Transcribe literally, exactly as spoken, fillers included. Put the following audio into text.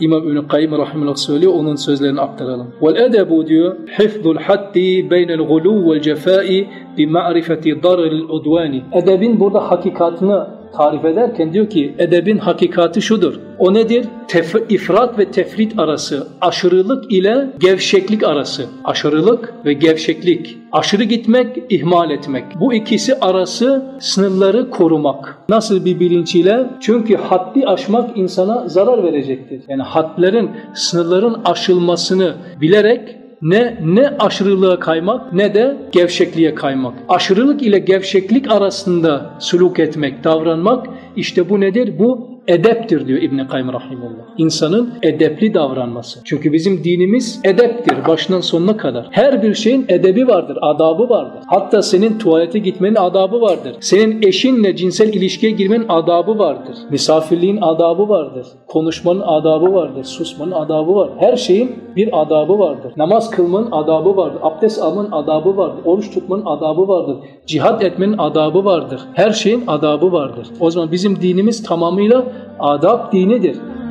İmam İbn Kayyim rahimehullah söylüyor, onun sözlerini aktaralım. Vel edebu diyor, hifzul haddi beynel gulu vel cefai bi ma'rifeti daril udvani. Edebin burada hakikatını tarif ederken diyor ki edebin hakikati şudur. O nedir? Tef- ifrat ve tefrit arası, aşırılık ile gevşeklik arası. Aşırılık ve gevşeklik. Aşırı gitmek, ihmal etmek. Bu ikisi arası sınırları korumak. Nasıl bir bilinç ile? Çünkü haddi aşmak insana zarar verecektir. Yani hadlerin, sınırların aşılmasını bilerek Ne ne aşırılığa kaymak ne de gevşekliğe kaymak. Aşırılık ile gevşeklik arasında suluk etmek, davranmak, işte bu nedir? Bu edeptir diyor İbn Kayyim rahimehullah. İnsanın edepli davranması. Çünkü bizim dinimiz edeptir başından sonuna kadar. Her bir şeyin edebi vardır, adabı vardır. Hatta senin tuvalete gitmenin adabı vardır. Senin eşinle cinsel ilişkiye girmenin adabı vardır. Misafirliğin adabı vardır. Konuşmanın adabı vardır. Susmanın adabı vardır. Her şeyin bir adabı vardır. Namaz kılmanın adabı vardır. Abdest almanın adabı vardır. Oruç tutmanın adabı vardır. Cihad etmenin adabı vardır. Her şeyin adabı vardır. O zaman bizim dinimiz tamamıyla adab dinidir.